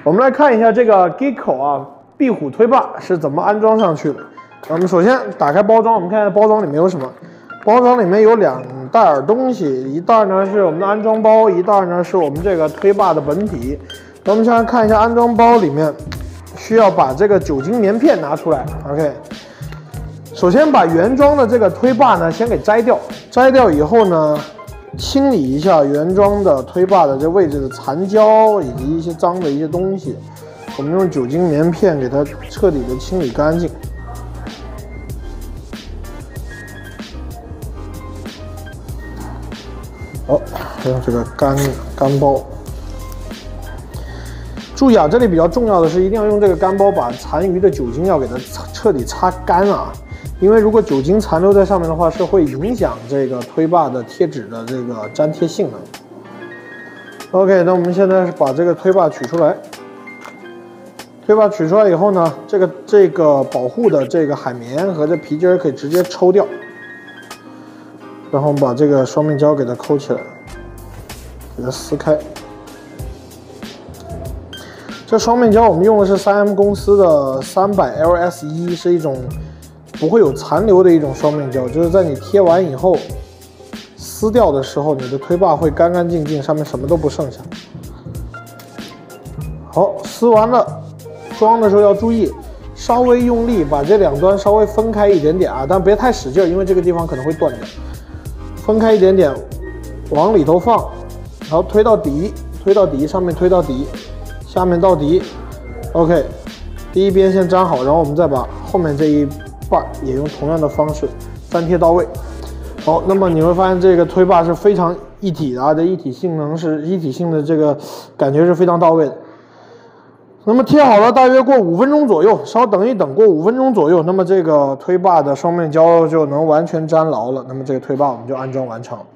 我们来看一下这个 Geeko 啊壁虎推把是怎么安装上去的。我们首先打开包装，我们看一下包装里面有什么。包装里面有2袋东西，一袋呢是我们的安装包，一袋呢是我们这个推把的本体。那我们先来看一下安装包里面，需要把这个酒精棉片拿出来。OK， 首先把原装的这个推把呢先给摘掉，摘掉以后呢，清理一下原装的推把的这位置的残胶以及一些脏的一些东西，我们用酒精棉片给它彻底的清理干净。好，用这个干包。注意啊，这里比较重要的是，一定要用这个干包把残余的酒精要给它彻底擦干啊，因为如果酒精残留在上面的话，是会影响这个推把的贴纸的这个粘贴性能。OK， 那我们现在是把这个推把取出来。推把取出来以后呢，这个保护的这个海绵和这皮筋可以直接抽掉。然后我们把这个双面胶给它抠起来，给它撕开。这双面胶我们用的是3M 公司的300 LS1，是一种不会有残留的一种双面胶，就是在你贴完以后撕掉的时候，你的推把会干干净净，上面什么都不剩下。好，撕完了，装的时候要注意，稍微用力把这2端稍微分开一点点啊，但别太使劲，因为这个地方可能会断掉。分开一点点，往里头放，然后推到底，推到底，上面推到底，下面到底。OK， 第一边先粘好，然后我们再把后面这一半也用同样的方式粘贴到位。好，那么你会发现这个推把是非常一体的啊，这一体性的这个感觉是非常到位的。那么贴好了，大约过5分钟左右，稍等一等，过5分钟左右，那么这个推把的双面胶就能完全粘牢了。那么这个推把我们就安装完成。